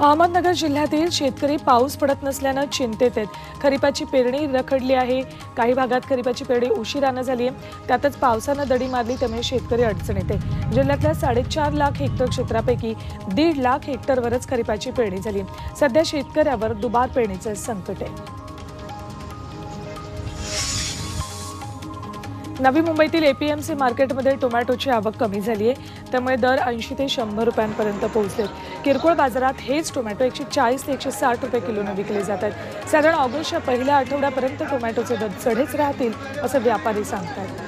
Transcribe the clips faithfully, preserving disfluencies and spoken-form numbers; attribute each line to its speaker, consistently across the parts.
Speaker 1: अहमदनगर जिल्ह्यातील शेतकरी पाऊस पडत नसल्याने चिंतेत आहेत। खरीपाची पेरणी रखडली आहे। काही भागात खरीपाची पेरणी उशिराने झाली आहे। त्यातच पावसाने दडी मारली त्यामुळे शेतकरी अडचणीत आहे। जिल्ह्यातल्या साडेचार लाख हेक्टर क्षेत्रापैकी दीड लाख हेक्टरवरच खरीपाची पेरणी झाली। सध्या शेतकऱ्यावर दुबार पेरणीचे संकट आहे। नवी मुंबईतील एपीएमसी मार्केटमध्ये टोमॅटोची आवक कमी झाली आहे, त्यामुळे दर ऐंशी ते शंभर रुपयांपर्यंत पोहोचले। किरकोळ बाजारात हेच टोमॅटो एकशे चाळीस ते एकशे साठ रुपये किलोने विकले जात आहेत। साधारण ऑगस्टच्या पहिल्या आठवड्यापर्यंत टोमॅटोचे दर चढेच राहतील असं व्यापारी सांगतात।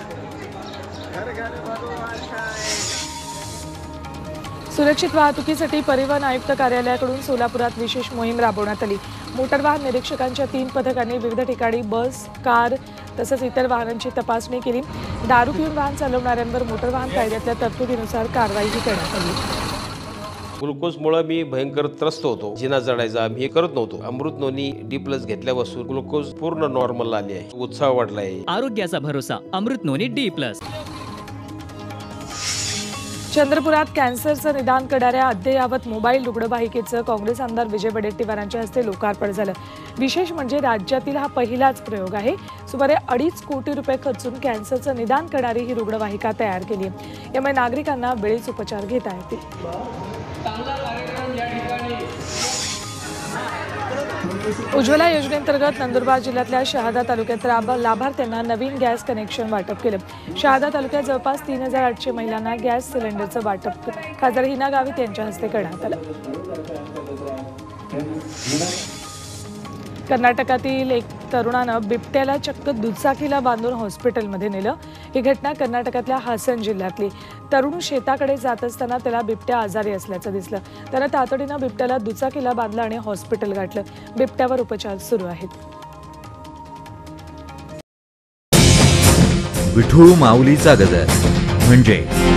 Speaker 1: सुरक्षित वाहतुकीसाठी परिवहन आयुक्त कार्यालयाकडून सोलापुरात विशेष मोहीम राबवण्यात आली। मोटर वाहन निरीक्षकांच्या तीन पथकांनी विविध ठिकाणी बस, कार तसंच इतर वाहनांची तपासणी केली। दारू पिऊन वाहन चालवणाऱ्यांवर मोटर वाहन कायद्यातल्या तरतुदीनुसार कारवाईही करण्यात आली।
Speaker 2: ग्लुकोजमुळे मी भयंकर त्रस्त होतो, जिना चढायचा मी हे करत नव्हतो। अमृत नोनी डी प्लस घेतल्यापासून ग्लुकोज पूर्ण नॉर्मल आले आहे, उत्साह वाढलाय।
Speaker 3: आरोग्याचा भरोसा अमृत नोनी डी प्लस।
Speaker 1: चंद्रपुरात कॅन्सरचं निदान करणाऱ्या अद्ययावत मोबाईल रुग्णवाहिकेचं काँग्रेस आमदार विजय वडेट्टीवारांच्या हस्ते लोकार्पण झालं। विशेष म्हणजे राज्यातील हा पहिलाच प्रयोग आहे। सुमारे अडीच कोटी रुपये खर्चून कॅन्सरचं निदान करणारी ही रुग्णवाहिका तयार केली आहे। यामुळे नागरिकांना वेळीच उपचार घेता येतील। उज्ज्वला योजनेअंतर्गत नंदुरबार जिल्ह्यातल्या शहादा तालुक्यात लाभार्थ्यांना नवीन गॅस कनेक्शन वाटप केलं। शहादा तालुक्यात जवळपास तीन हजार आठशे महिलांना गॅस सिलेंडरचं वाटप खासदार हिना गावित यांच्या हस्ते करण्यात आलं। कर्नाटकातील एक तरुणानं बिबट्याला चक्क दुचाकीला बांधून हॉस्पिटलमध्ये नेलं। ही घटना कर्नाटकातल्या हासन जिल्ह्यातली। तरुण शेताकडे जात असताना त्याला बिबट्या आजारी असल्याचं दिसलं। त्यानं तातडीनं बिबट्याला दुचाकीला बांधलं आणि हॉस्पिटल गाठलं। बिबट्यावर उपचार सुरू आहेत।
Speaker 4: विठू माऊलीचा गजर म्हणजे